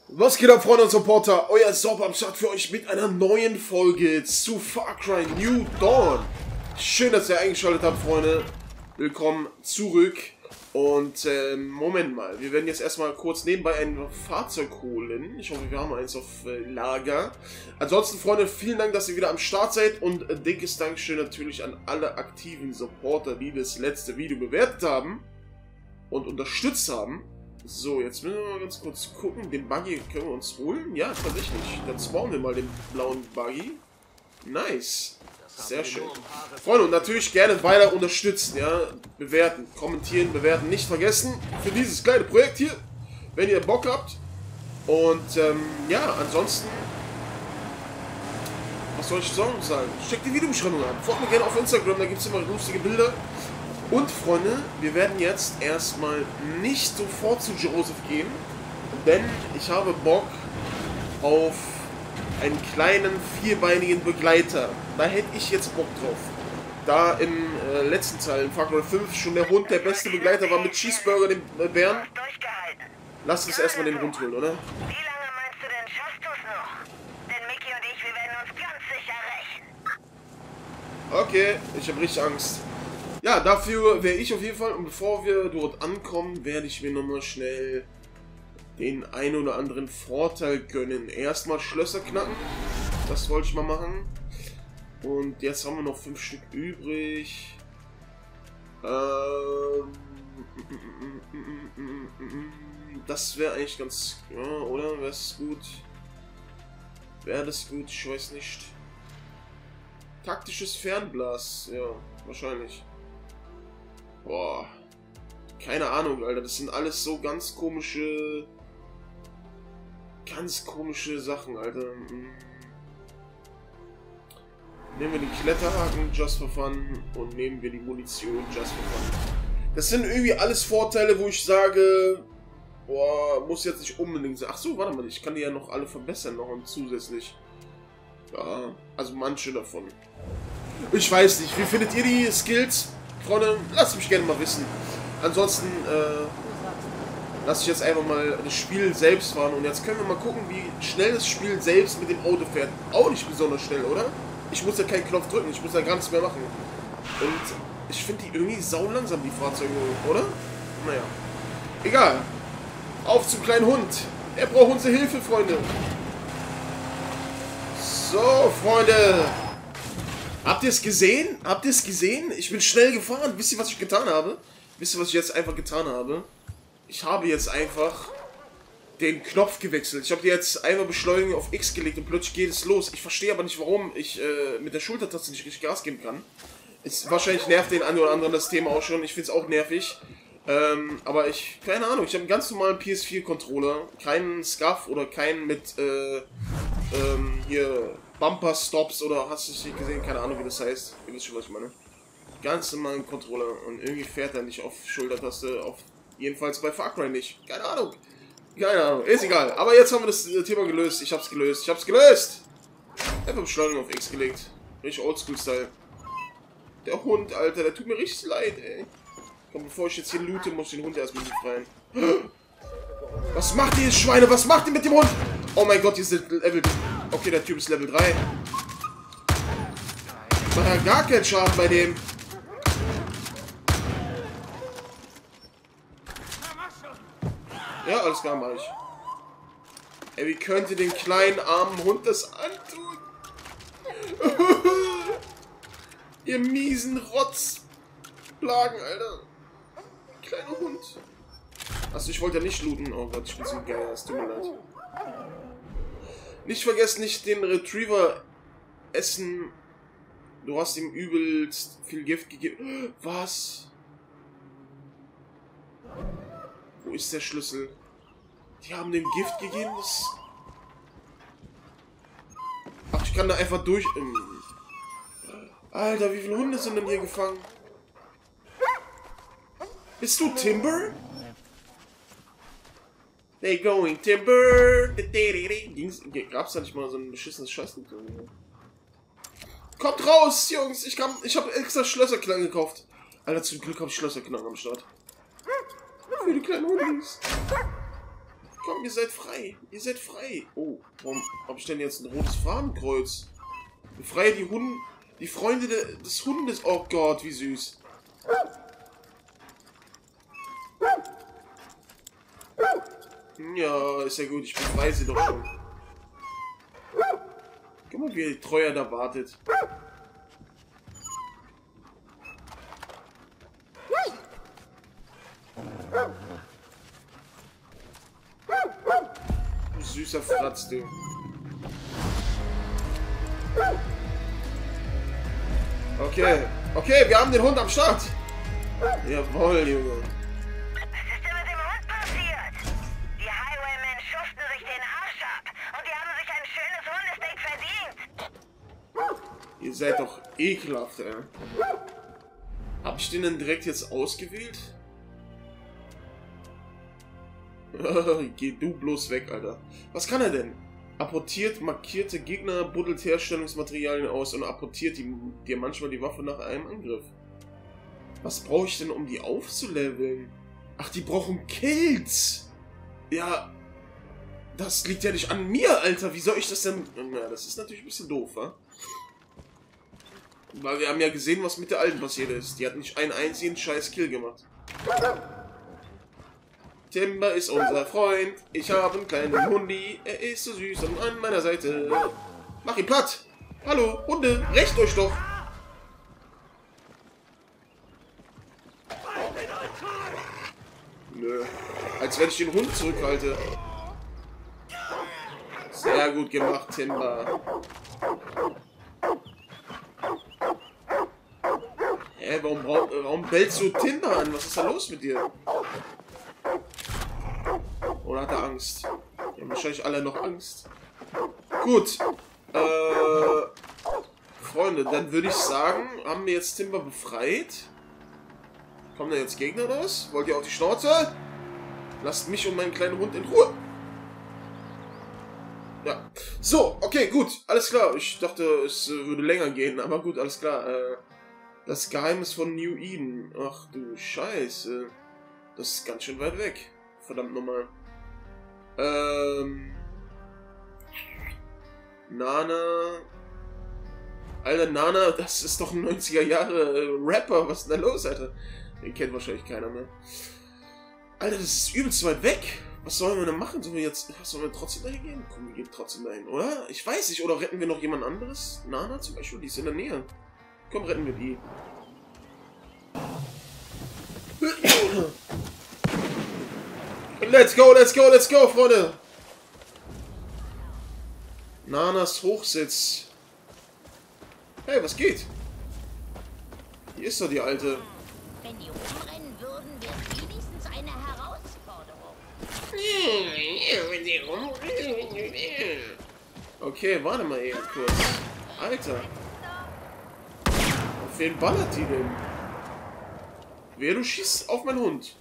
Was geht ab, Freunde und Supporter? Euer Sob am Start für euch mit einer neuen Folge zu Far Cry New Dawn. Schön, dass ihr eingeschaltet habt, Freunde. Willkommen zurück. Und Moment mal, wir werden jetzt erstmal kurz nebenbei ein Fahrzeug holen. Ich hoffe, wir haben eins auf Lager. Ansonsten, Freunde, vielen Dank, dass ihr wieder am Start seid. Und dickes Dankeschön natürlich an alle aktiven Supporter, die das letzte Video bewertet haben und unterstützt haben. So, jetzt müssen wir mal ganz kurz gucken. Den Buggy können wir uns holen? Ja, tatsächlich. Dann spawnen wir mal den blauen Buggy. Nice. Sehr schön. Freunde, und natürlich gerne weiter unterstützen, ja. Bewerten, kommentieren, bewerten. Nicht vergessen für dieses kleine Projekt hier, wenn ihr Bock habt. Und, ja, ansonsten, was soll ich sonst sagen? Checkt die Videobeschreibung an. Folgt mir gerne auf Instagram, da gibt es immer lustige Bilder. Und Freunde, wir werden jetzt erstmal nicht sofort zu Joseph gehen, denn ich habe Bock auf einen kleinen vierbeinigen Begleiter. Da hätte ich jetzt Bock drauf. Da im letzten Teil, in Far Cry 5, schon der Hund der beste Begleiter war mit Cheeseburger, dem Bären. Lass uns erstmal den Hund holen, oder? Wie lange meinst du denn, schaffst du es noch? Denn Mickey und ich, wir werden uns ganz sicher rächen. Okay, ich habe richtig Angst. Ja, dafür wäre ich auf jeden Fall, und bevor wir dort ankommen, werde ich mir nochmal schnell den ein oder anderen Vorteil gönnen. Erstmal Schlösser knacken, das wollte ich mal machen. Und jetzt haben wir noch 5 Stück übrig. Das wäre eigentlich ganz, ja, oder? Wäre es gut? Wäre das gut? Ich weiß nicht. Taktisches Fernglas, ja, wahrscheinlich. Boah, keine Ahnung, Alter. Das sind alles so ganz komische Sachen, Alter. Nehmen wir den Kletterhaken, just for fun, und nehmen wir die Munition, just for fun. Das sind irgendwie alles Vorteile, wo ich sage, boah, muss jetzt nicht unbedingt sein. Ach so, warte mal, ich kann die ja noch alle verbessern, noch zusätzlich. Ja, also manche davon. Ich weiß nicht, wie findet ihr die Skills? Freunde, lasst mich gerne mal wissen. Ansonsten lasse ich jetzt einfach mal das Spiel selbst fahren. Und jetzt können wir mal gucken, wie schnell das Spiel selbst mit dem Auto fährt. Auch nicht besonders schnell, oder? Ich muss ja keinen Knopf drücken, ich muss ja gar nichts mehr machen. Und ich finde die irgendwie sau langsam, die Fahrzeuge, oder? Naja. Egal. Auf zum kleinen Hund. Er braucht unsere Hilfe, Freunde. So, Freunde. Habt ihr es gesehen? Habt ihr es gesehen? Ich bin schnell gefahren. Wisst ihr, was ich getan habe? Wisst ihr, was ich jetzt einfach getan habe? Ich habe jetzt einfach den Knopf gewechselt. Ich habe jetzt einfach Beschleunigung auf X gelegt und plötzlich geht es los. Ich verstehe aber nicht, warum ich mit der Schultertaste nicht richtig Gas geben kann. Wahrscheinlich nervt den einen oder anderen das Thema auch schon. Ich finde es auch nervig. Aber keine Ahnung, ich habe einen ganz normalen PS4-Controller. Keinen Scuff oder keinen mit, hier... Bumper Stops oder hast du es nicht gesehen? Keine Ahnung, wie das heißt. Ihr wisst schon, was ich meine. Ganz normalen Controller und irgendwie fährt er nicht auf Schultertaste. Jedenfalls bei Far Cry nicht. Keine Ahnung. Keine Ahnung. Ist egal. Aber jetzt haben wir das Thema gelöst. Ich hab's gelöst. Ich hab's gelöst. Einfach Beschleunigung auf X gelegt. Richtig Oldschool-Style. Der Hund, Alter. Der tut mir richtig leid, ey. Komm, bevor ich jetzt hier loote, muss ich den Hund erstmal befreien. Was macht ihr, Schweine? Was macht ihr mit dem Hund? Oh mein Gott, die sind Level... Okay, der Typ ist Level 3. Man hat gar keinen Schaden bei dem. Ja, alles klar, mach ich. Ey, wie könnte den kleinen armen Hund das antun? Ihr miesen Rotzplagen, Alter. Kleiner Hund. Achso, ich wollte ja nicht looten. Oh Gott, ich bin so geil. Es tut mir leid. Nicht vergessen, nicht den Retriever essen. Du hast ihm übelst viel Gift gegeben. Was? Wo ist der Schlüssel? Die haben dem Gift gegeben? Ach, ich kann da einfach durch... Alter, wie viele Hunde sind denn hier gefangen? Bist du Timber? They going Timber. Gab's da nicht mal so ein beschissenes Scheißlied? Kommt raus, Jungs! Ich habe extra Schlösserklang gekauft. Alter, zum Glück habe ich Schlösserklang am Start. Für die kleinen Hundis. komm, ihr seid frei. Ihr seid frei. Oh, warum habe ich denn jetzt ein rotes Fadenkreuz? Befreie die Freunde des Hundes. Oh Gott, wie süß. Ja, ist ja gut, ich befreie sie doch schon. Guck mal, wie der Treuer da wartet. Du süßer Fratz, du. Okay, okay, wir haben den Hund am Start. Jawohl, Junge. Was ist denn mit dem Hund passiert? Die Highwaymen schuften sich den Arsch ab und die haben sich ein schönes Hundesteak verdient. Ihr seid doch ekelhaft, ey. Hab ich den denn direkt jetzt ausgewählt? Geh du bloß weg, Alter. Was kann er denn? Apportiert markierte Gegner, buddelt Herstellungsmaterialien aus und apportiert dir manchmal die Waffe nach einem Angriff. Was brauche ich denn, um die aufzuleveln? Ach, die brauchen Kills! Ja, das liegt ja nicht an mir, Alter. Wie soll ich das denn... Na, das ist natürlich ein bisschen doof, wa? Weil wir haben ja gesehen, was mit der Alten passiert ist. Die hat nicht einen einzigen scheiß Kill gemacht. Timber ist unser Freund. Ich habe einen kleinen Hundi. Er ist so süß und an meiner Seite. Mach ihn platt. Hallo, Hunde, rächt euch doch. Nö. Als wenn ich den Hund zurückhalte. Sehr gut gemacht, Timber. Hä, warum bellst du Timber an? Was ist da los mit dir? Oder hat er Angst? Die haben wahrscheinlich alle noch Angst. Gut. Freunde, dann würde ich sagen, haben wir jetzt Timber befreit. Kommen da jetzt Gegner raus? Wollt ihr auf die Schnauze? Lasst mich und meinen kleinen Hund in Ruhe. Ja. So, okay, gut. Alles klar. Ich dachte, es würde länger gehen, aber gut, alles klar. Das Geheimnis von New Eden. Ach du Scheiße. Das ist ganz schön weit weg. Verdammt nochmal. Nana. Alter, Nana, das ist doch ein 90er Jahre Rapper. Was ist denn da los, Alter? Den kennt wahrscheinlich keiner mehr. Alter, das ist übelst weit weg. Was sollen wir denn machen? Sollen wir trotzdem dahin gehen? Komm, wir gehen trotzdem dahin, oder? Ich weiß nicht. Oder retten wir noch jemand anderes? Nana zum Beispiel, die ist in der Nähe. Komm, retten wir die. Let's go, let's go, let's go, Freunde! Nanas Hochsitz. Hey, was geht? Hier ist doch die Alte. Wenn die rumrennen würden, wäre es wenigstens eine Herausforderung. Okay, warte mal eben kurz. Alter. Auf wen ballert die denn? Wer, du schießt auf meinen Hund?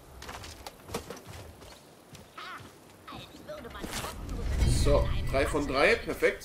So, 3 von 3, perfekt.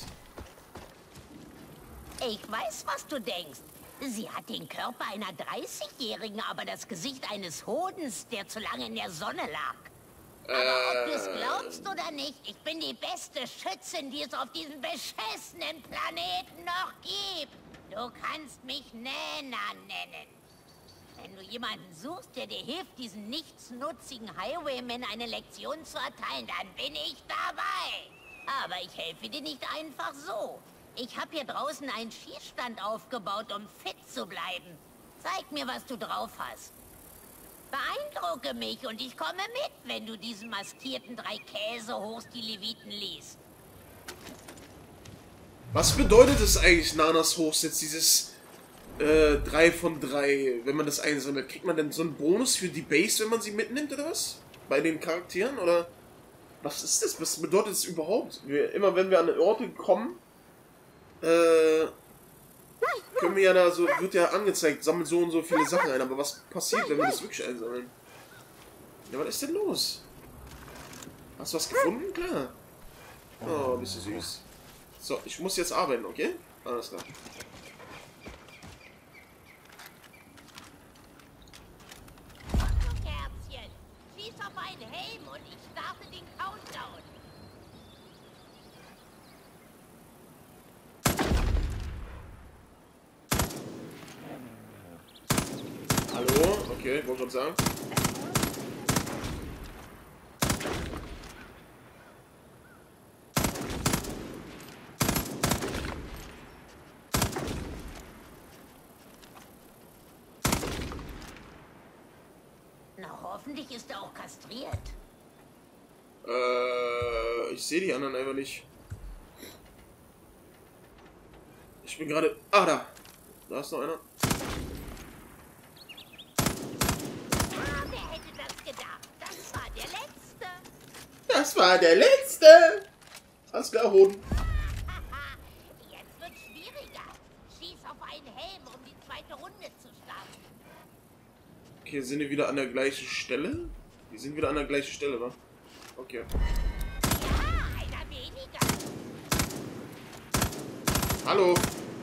Ich weiß, was du denkst. Sie hat den Körper einer 30-Jährigen, aber das Gesicht eines Hodens, der zu lange in der Sonne lag. Aber ob du es glaubst oder nicht, ich bin die beste Schützin, die es auf diesem beschissenen Planeten noch gibt. Du kannst mich Nana nennen. Wenn du jemanden suchst, der dir hilft, diesen nichtsnutzigen Highwaymen eine Lektion zu erteilen, dann bin ich dabei. Aber ich helfe dir nicht einfach so. Ich habe hier draußen einen Schießstand aufgebaut, um fit zu bleiben. Zeig mir, was du drauf hast. Beeindrucke mich und ich komme mit, wenn du diesen maskierten 3 Käsehochs die Leviten liest. Was bedeutet es eigentlich, Nanas Hochsitz, dieses 3 von 3, wenn man das einsammelt? Kriegt man denn so einen Bonus für die Base, wenn man sie mitnimmt, oder was? Bei den Charakteren, oder? Was ist das? Was bedeutet es überhaupt? Immer wenn wir an Orte kommen, können wir ja da so, wird ja angezeigt, sammeln so und so viele Sachen ein, aber was passiert, wenn wir das wirklich einsammeln? Ja, was ist denn los? Hast du was gefunden? Klar. Oh, bist du süß. So, ich muss jetzt arbeiten, okay? Alles klar. Kerzchen, schieß auf einen Helm und ich starte den Countdown. Hallo? Okay, wollte gerade sagen. Na, hoffentlich ist er auch kastriert. Ich sehe die anderen einfach nicht. Ich bin gerade... Ah, da. Da ist noch einer. Ah, wer hätte das gedacht? Das war der Letzte. Das war der letzte. Alles klar, Hoden. Haha, jetzt wird schwieriger. Schieß auf einen Helm, um die zweite Runde zu starten. Okay, sind wir wieder an der gleichen Stelle? Die sind wieder an der gleichen Stelle, wa? Okay. Ja, einer weniger. Hallo.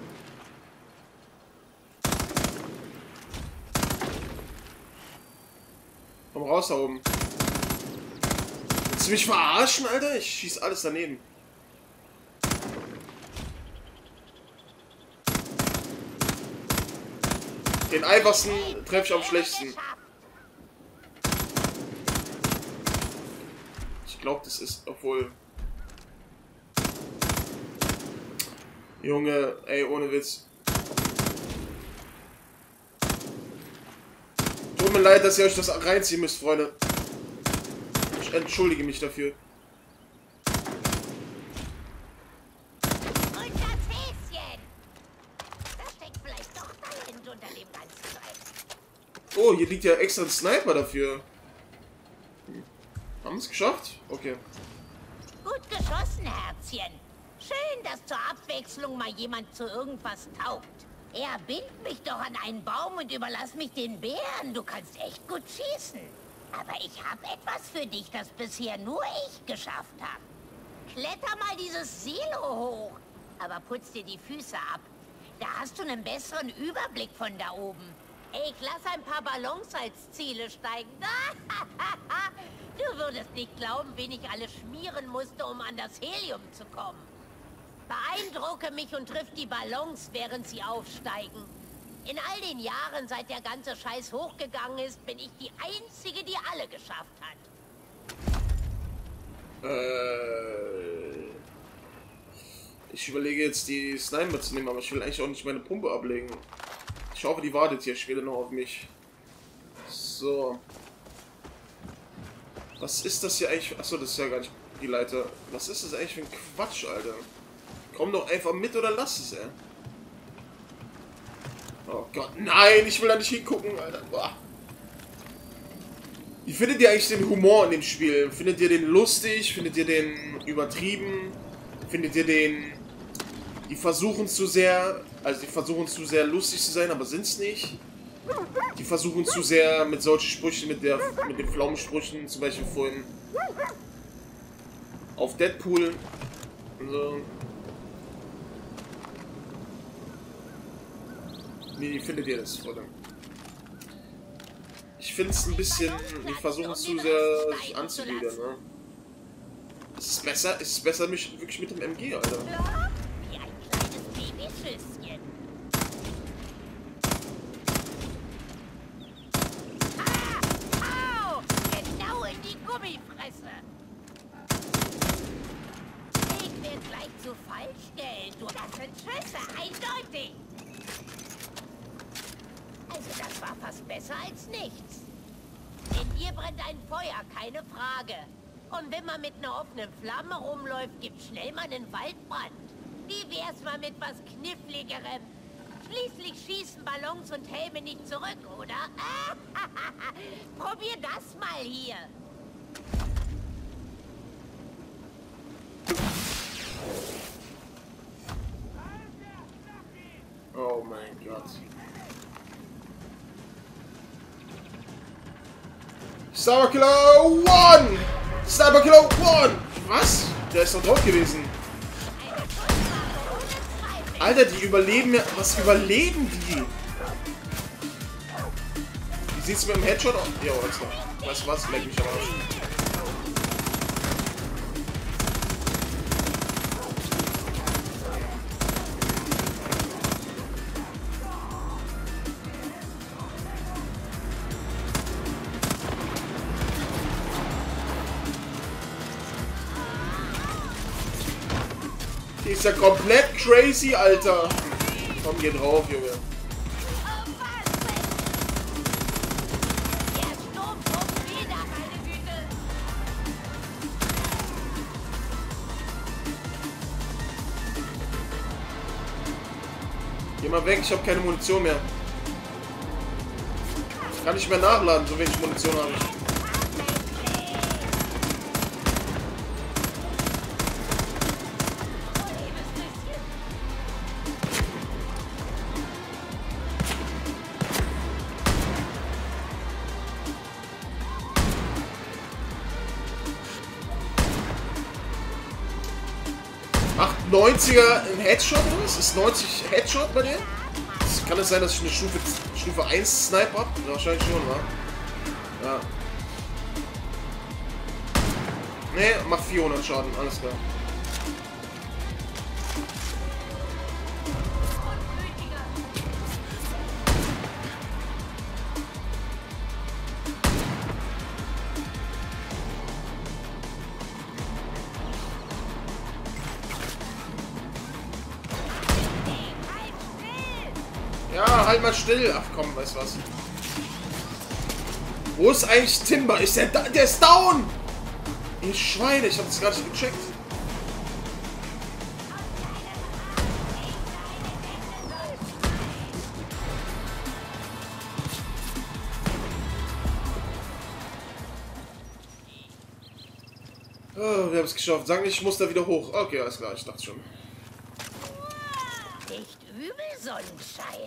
Komm raus da oben. Willst du mich verarschen, Alter? Ich schieß alles daneben. Den einfachsten treffe ich am schlechtesten. Ich glaube, das ist, obwohl... Junge, ey, ohne Witz. Tut mir leid, dass ihr euch das reinziehen müsst, Freunde. Ich entschuldige mich dafür. Und das Häschen. Da steckt vielleicht doch Talent unter dem ganzen Zeug. Oh, hier liegt ja extra ein Sniper dafür. Haben wir es geschafft? Okay. Gut geschossen, Herzchen. Schön, dass zur Abwechslung mal jemand zu irgendwas taugt. Er bindet mich doch an einen Baum und überlass mich den Bären. Du kannst echt gut schießen. Aber ich habe etwas für dich, das bisher nur ich geschafft habe. Kletter mal dieses Silo hoch, aber putz dir die Füße ab. Da hast du einen besseren Überblick von da oben. Ich lass ein paar Ballons als Ziele steigen. Du würdest nicht glauben, wen ich alles schmieren musste, um an das Helium zu kommen. Beeindrucke mich und triff die Ballons, während sie aufsteigen. In all den Jahren, seit der ganze Scheiß hochgegangen ist, bin ich die Einzige, die alle geschafft hat. Ich überlege jetzt, die Sniper zu nehmen, aber ich will eigentlich auch nicht meine Pumpe ablegen. Ich hoffe, die wartet hier später noch auf mich. So. Was ist das hier eigentlich? Achso, das ist ja gar nicht die Leiter. Was ist das eigentlich für ein Quatsch, Alter? Komm doch einfach mit oder lass es, ey. Oh Gott, nein, ich will da nicht hingucken, Alter. Boah. Wie findet ihr eigentlich den Humor in dem Spiel? Findet ihr den lustig? Findet ihr den übertrieben? Findet ihr den... Die versuchen zu sehr... Also die versuchen zu sehr lustig zu sein, aber sind's nicht. Die versuchen zu sehr mit solchen Sprüchen, mit den Pflaumensprüchen, zum Beispiel vorhin auf Deadpool. So. Wie findet ihr das, Freunde? Ich finde es ein bisschen... Die versuchen zu sehr sich anzugliedern, ne? Ist es besser mich wirklich mit dem MG, Alter. Ja, wie ein kleines Babyschüsschen. Ah! Au! Genau in die Gummifresse. Ich werde gleich zu Fall stellen. Du, das sind Schüsse, eindeutig. Also das war fast besser als nichts. In dir brennt ein Feuer, keine Frage. Und wenn man mit einer offenen Flamme rumläuft, gibt schnell mal einen Waldbrand. Wie wär's mal mit was Kniffligerem? Schließlich schießen Ballons und Helme nicht zurück, oder? Probier das mal hier. Oh mein Gott. Sniper Killer 1! Sniper Killer 1! Was? Der ist doch tot gewesen. Alter, die überleben ja... Was überleben die? Wie sieht's mit dem Headshot aus? Ja, alles noch. Weißt du was? Leck mich am Arsch. Die ist ja komplett crazy, Alter. Komm, geh drauf, Junge. Geh mal weg, ich habe keine Munition mehr. Kann nicht mehr nachladen, so wenig Munition habe ich. 90er im Headshot oder was? Ist 90 Headshot bei dir? Kann es sein, dass ich eine Stufe 1 Snipe habe? Wahrscheinlich schon, wa? Ja. Ne, macht 400 Schaden, alles klar. Ja, halt mal still. Ach komm, weißt was. Wo ist eigentlich Timber? Ist der da? Der ist down! Ihr Schweine, ich hab das gar nicht gecheckt. Oh, wir haben es geschafft. Sag nicht, ich muss da wieder hoch. Okay, alles klar, ich dachte schon. Nicht übel, Sonnenschein.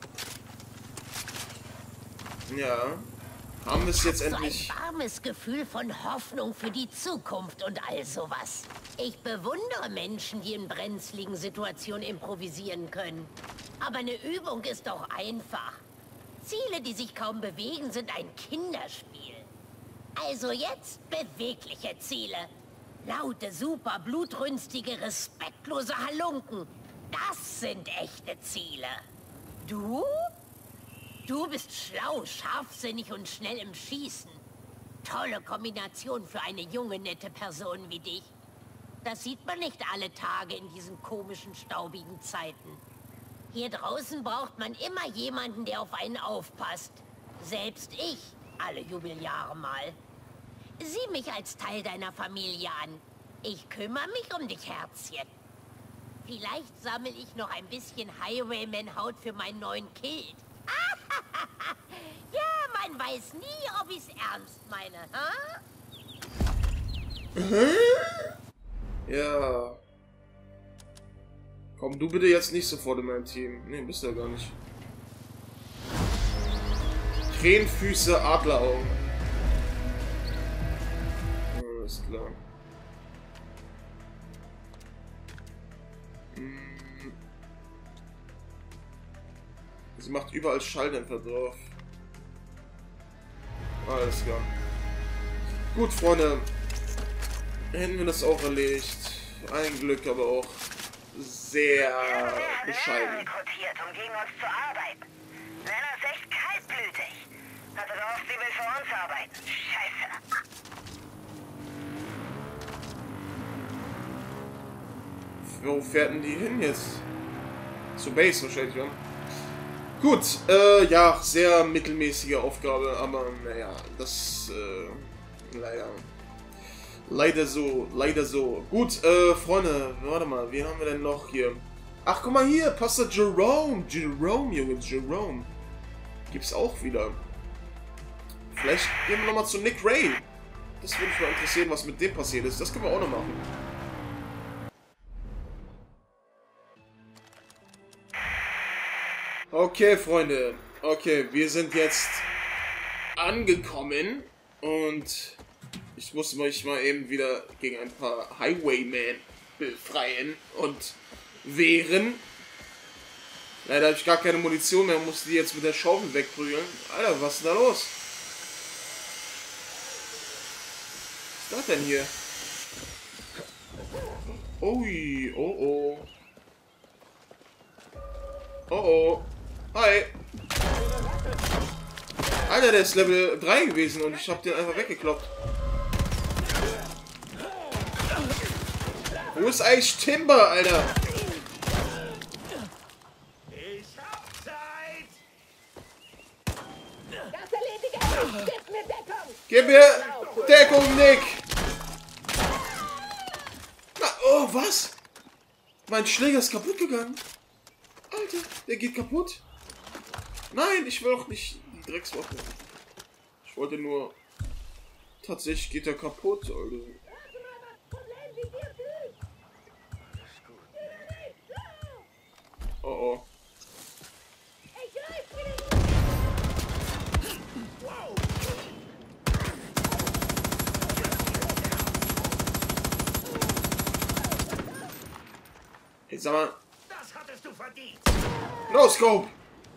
Ja. Haben wir es jetzt endlich. So ein warmes Gefühl von Hoffnung für die Zukunft und all sowas. Ich bewundere Menschen, die in brenzligen Situationen improvisieren können. Aber eine Übung ist doch einfach. Ziele, die sich kaum bewegen, sind ein Kinderspiel. Also jetzt bewegliche Ziele. Laute, super, blutrünstige, respektlose Halunken. Das sind echte Ziele. Du? Du bist schlau, scharfsinnig und schnell im Schießen. Tolle Kombination für eine junge, nette Person wie dich. Das sieht man nicht alle Tage in diesen komischen, staubigen Zeiten. Hier draußen braucht man immer jemanden, der auf einen aufpasst. Selbst ich, alle Jubeljahre mal. Sieh mich als Teil deiner Familie an. Ich kümmere mich um dich, Herzchen. Vielleicht sammle ich noch ein bisschen Highwayman-Haut für meinen neuen Kilt. Ja, man weiß nie, ob ich's ernst meine, Ja. Komm du bitte jetzt nicht sofort in mein Team. Nee, bist du ja gar nicht. Krähenfüße, Adleraugen. Alles klar. Sie macht überall Schalldämpfer drauf. Alles klar. Gut, Freunde. Hätten wir das auch erledigt. Ein Glück, aber auch sehr bescheiden. Rekrutiert, um gegen uns zu arbeiten. Lena ist echt kaltblütig. Hatte gehofft, sie will für uns arbeiten. Scheiße. Wo fährt denn die hin jetzt? Zur Base wahrscheinlich, ja. Gut, ja, sehr mittelmäßige Aufgabe, aber naja, das, leider so. Gut, Freunde, warte mal, wen haben wir denn noch hier? Ach, guck mal hier, Pastor Jerome, Junge, Jerome. Gibt's auch wieder. Vielleicht gehen wir nochmal zu Nick Ray. Das würde mich mal interessieren, was mit dem passiert ist. Das können wir auch noch machen. Okay, Freunde. Okay, wir sind jetzt angekommen und ich muss mich mal eben wieder gegen ein paar Highwaymen befreien und wehren. Leider habe ich gar keine Munition mehr, muss die jetzt mit der Schaufel wegprügeln. Alter, was ist denn da los? Was ist das denn hier? Ui, oh oh. Oh oh. Hi! Alter, der ist Level 3 gewesen und ich hab den einfach weggekloppt. Wo ist eigentlich Timber, Alter? Ich hab Zeit! Das erledige ich! Gib mir Deckung! Gib mir Deckung, Nick! Na, oh, was? Mein Schläger ist kaputt gegangen. Alter, der geht kaputt. Nein, ich will auch nicht die Dreckswaffe. Ich wollte nur... Tatsächlich geht er kaputt, Alter. Oh oh. Hey, sag mal. Das hattest du verdient! No Scope!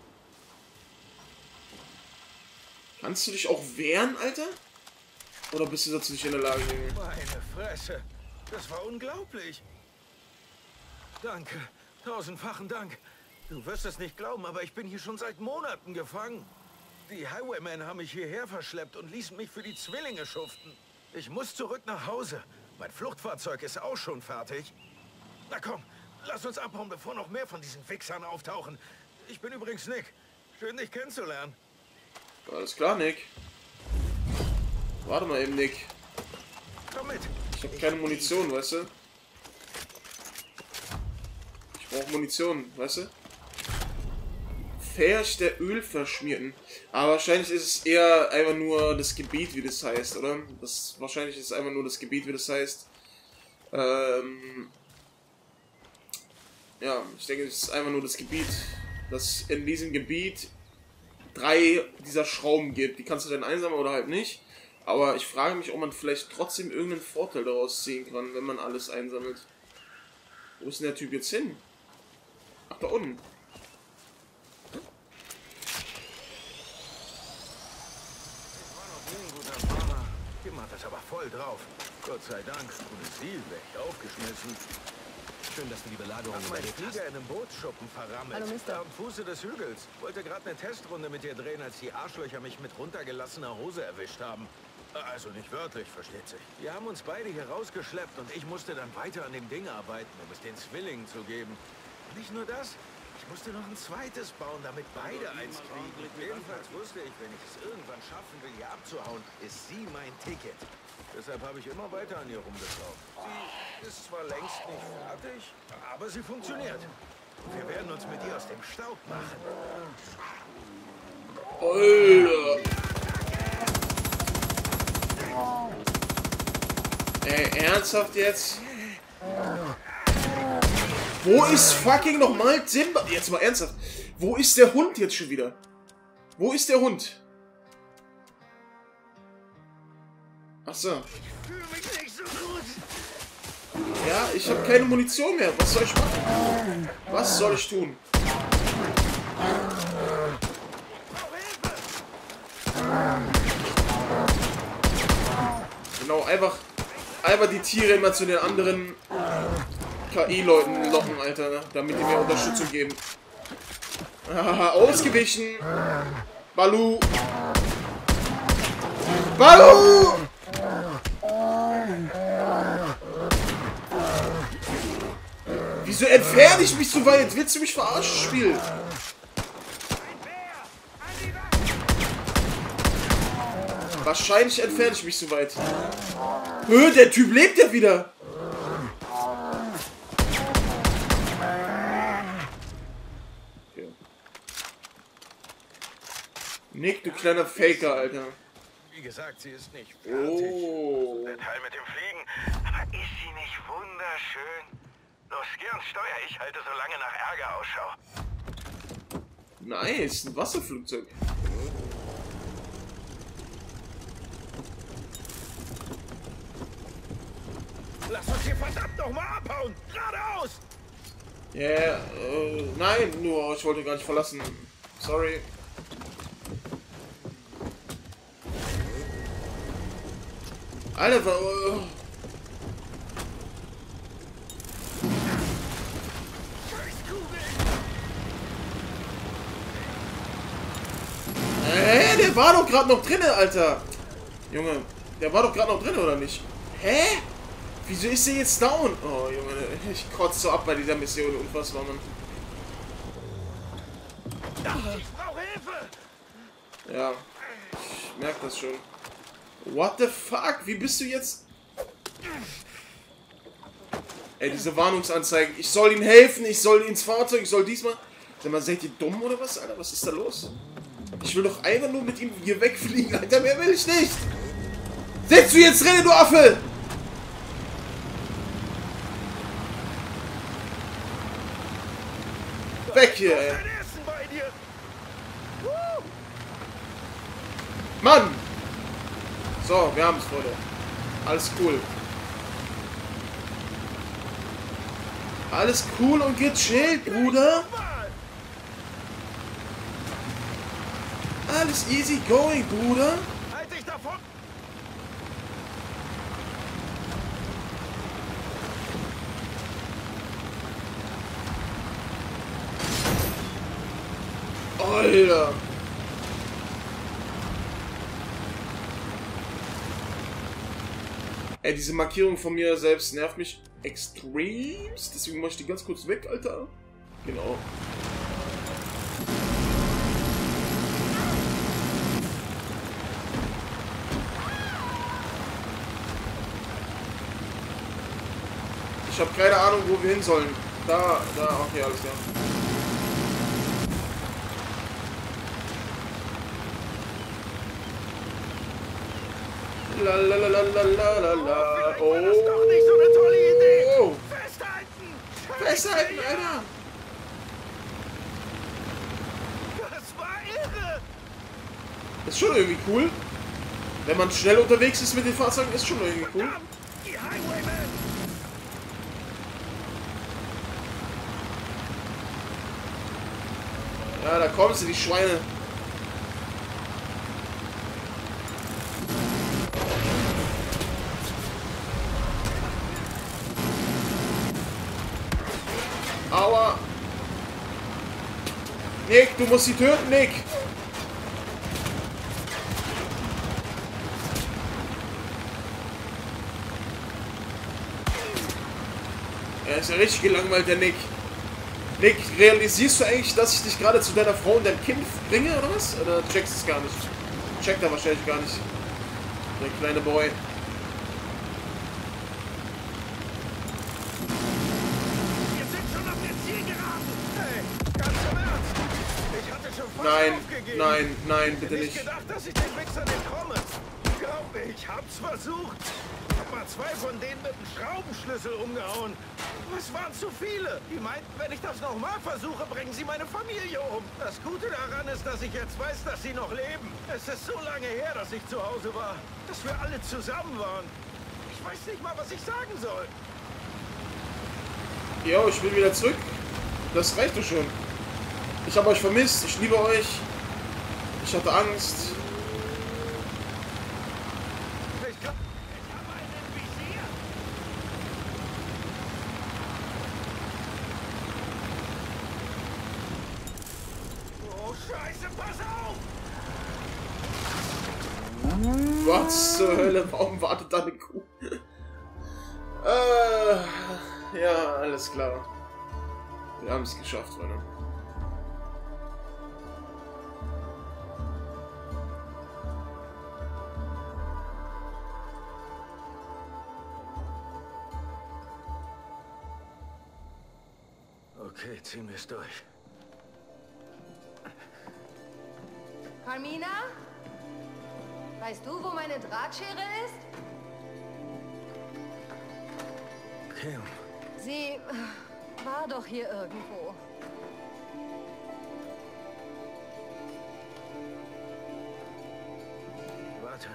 Kannst du dich auch wehren, Alter? Oder bist du dazu nicht in der Lage, Junge? Meine Fresse! Das war unglaublich! Danke. Tausendfachen Dank. Du wirst es nicht glauben, aber ich bin hier schon seit Monaten gefangen. Die Highwaymen haben mich hierher verschleppt und ließen mich für die Zwillinge schuften. Ich muss zurück nach Hause. Mein Fluchtfahrzeug ist auch schon fertig. Na komm, lass uns abhauen, bevor noch mehr von diesen Wichsern auftauchen. Ich bin übrigens Nick. Schön, dich kennenzulernen. Alles klar, Nick. Warte mal eben, Nick. Komm mit. Ich habe keine Munition, weißt du? Ich brauche Munition, weißt du? Fährch der Ölverschmierten. Aber wahrscheinlich ist es eher einfach nur das Gebiet, wie das heißt, oder? Wahrscheinlich ist es einfach nur das Gebiet, wie das heißt. Ja, ich denke, es ist einfach nur das Gebiet, dass in diesem Gebiet 3 dieser Schrauben gibt. Die kannst du dann einsammeln oder halt nicht. Aber ich frage mich, ob man vielleicht trotzdem irgendeinen Vorteil daraus ziehen kann, wenn man alles einsammelt. Wo ist denn der Typ jetzt hin? Ach, da unten. Ich war noch nie ein guter Farmer. Tim hat das aber voll drauf. Gott sei Dank. Ohne Ziel wäre ich aufgeschmissen. Schön, dass du die Belagerung Hab meinen überlebt hast. Flieger in einem Bootsschuppen verrammelt. Hallo, Mister. Da am Fuße des Hügels. Wollte gerade eine Testrunde mit dir drehen, als die Arschlöcher mich mit runtergelassener Hose erwischt haben. Also nicht wörtlich, versteht sich. Die haben uns beide hier rausgeschleppt und ich musste dann weiter an dem Ding arbeiten, um es den Zwillingen zu geben. Und nicht nur das, ich musste noch ein zweites bauen, damit beide eins kriegen. Jedenfalls wusste ich, wenn ich es irgendwann schaffen will, hier abzuhauen, ist sie mein Ticket. Deshalb habe ich immer weiter an ihr rumgeschraubt. Sie ist zwar längst nicht fertig, aber sie funktioniert. Wir werden uns mit ihr aus dem Staub machen. Alter. Ey, ernsthaft jetzt? Wo ist fucking nochmal Timber? Jetzt mal ernsthaft. Wo ist der Hund jetzt schon wieder? Wo ist der Hund? Ach so. Ich fühle mich nicht so gut. Ja, ich habe keine Munition mehr. Was soll ich machen? Was soll ich tun? Genau, einfach die Tiere immer zu den anderen KI-Leuten locken, Alter, ne? Damit die mir Unterstützung geben. Haha, ausgewichen! Balu! Balu! Wieso entferne ich mich so weit? Willst du mich verarschen, Spiel? Wahrscheinlich entferne ich mich so weit. Der Typ lebt ja wieder. Okay. Nick, du kleiner Faker, Alter. Wie gesagt, sie ist nicht fertig. Oh. Der Teil mit dem Fliegen. Aber ist sie nicht wunderschön? Los, geh ans Steuer. Ich halte so lange nach Ärger Ausschau. Nice, ein Wasserflugzeug. Lass uns hier verdammt nochmal abhauen! Geradeaus! Ja, nein, nur ich wollte gar nicht verlassen. Sorry. Alter, der war doch gerade noch drin, Alter. Junge, der war doch gerade noch drin, oder nicht? Hä? Wieso ist der jetzt down? Oh, Junge, Ich kotze so ab bei dieser Mission, unfassbar, Mann. Ich brauche Hilfe! Ja, ich merke das schon. What the fuck? Wie bist du jetzt? Ey, diese Warnungsanzeigen. Ich soll ihm helfen, ich soll ins Fahrzeug, ich soll diesmal... Sag mal, seid ihr dumm oder was, Alter? Was ist da los? Ich will doch einfach nur mit ihm hier wegfliegen, Alter. Mehr will ich nicht. Setz du jetzt drin, du Affe! Weg hier, ey. Mann! So, wir haben es, Freunde. Alles cool. Alles cool und gechillt, Bruder. Alles easy going, Bruder. Halt dich davon! Alter. Ey, diese Markierung von mir selbst nervt mich extremst. Deswegen mach ich die ganz kurz weg, Alter. Genau. Ich habe keine Ahnung, wo wir hin sollen. Da, okay, alles klar. Lalalala. Oh. Das ist doch nicht so eine tolle Idee. Oh. Festhalten! Festhalten, Alter. Das war irre! Das ist schon irgendwie cool. Wenn man schnell unterwegs ist mit den Fahrzeugen, ist schon irgendwie cool. Verdammt, die Highwaymen! Ja, da kommen sie, die Schweine. Aua. Nick, du musst sie töten, Nick. Er ist ja richtig gelangweilt, der Nick. Nick, realisierst du eigentlich, dass ich dich gerade zu deiner Frau und deinem Kind bringe, oder was? Oder checkst du es gar nicht? Checkt er wahrscheinlich gar nicht. Der kleine Boy. Wir sind schon auf der Zielgeraden! Hey, ganz im Ernst! Ich hatte schon fast Nein, aufgegeben. nein, bitte Ich nicht. hätte nicht gedacht, dass ich den Wichsern entkomme. Glaub mir, ich hab's versucht. Ich hab mal 2 von denen mit einem Schraubenschlüssel umgehauen. Es waren zu viele. Die meinten, wenn ich das nochmal versuche, bringen sie meine Familie um. Das Gute daran ist, dass ich jetzt weiß, dass sie noch leben. Es ist so lange her, dass ich zu Hause war. Dass wir alle zusammen waren. Ich weiß nicht mal, was ich sagen soll. Jo, ich bin wieder zurück. Das reicht doch schon. Ich habe euch vermisst. Ich liebe euch. Ich hatte Angst. Ich glaube, ich habe einen Visier. Oh, Scheiße, pass auf! Was zur Hölle? Warum wartet da eine Kuh? Ja, alles klar. Wir haben es geschafft, Freunde. Okay, ziehen wir es durch. Carmina? Weißt du, wo meine Drahtschere ist? Kim, Sie war doch hier irgendwo. warte.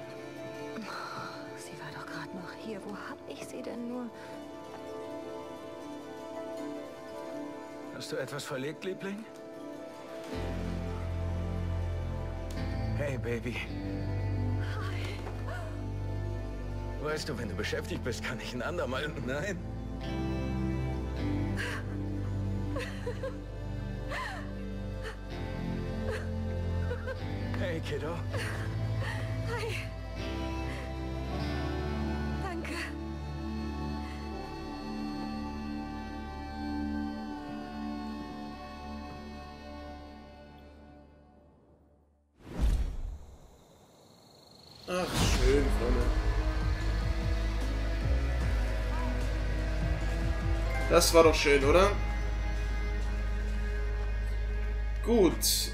Sie war doch gerade noch hier. Wo hab ich sie denn nur? Hast du etwas verlegt, Liebling? Hey, Baby. Weißt du, wenn du beschäftigt bist, kann ich ein andermal... Nein? Hey, Kiddo. Hi. Danke. Ach, schön, Freunde. Das war doch schön, oder? Gut.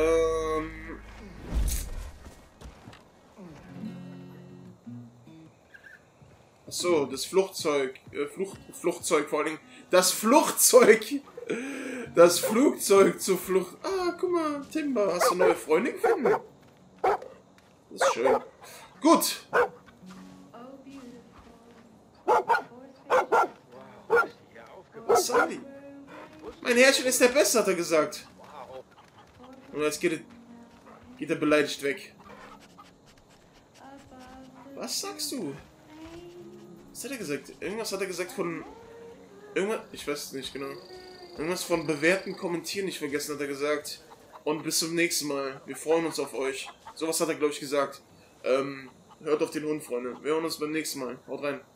Achso, das Flugzeug. Flugzeug vor allen Dingen. Das Flugzeug! Das Flugzeug zur Flucht. Ah, guck mal, Timber, hast du neue Freunde gefunden? Das ist schön. Gut. Was sagen die? Mein Herrchen ist der Beste, hat er gesagt. Und jetzt geht er beleidigt weg. Was sagst du? Was hat er gesagt? Irgendwas hat er gesagt von... Irgendwas... Ich weiß es nicht genau. Irgendwas von bewerten, kommentieren nicht vergessen, hat er gesagt. Und bis zum nächsten Mal. Wir freuen uns auf euch. Sowas hat er, glaube ich, gesagt. Hört auf den Hund, Freunde. Wir hören uns beim nächsten Mal. Haut rein.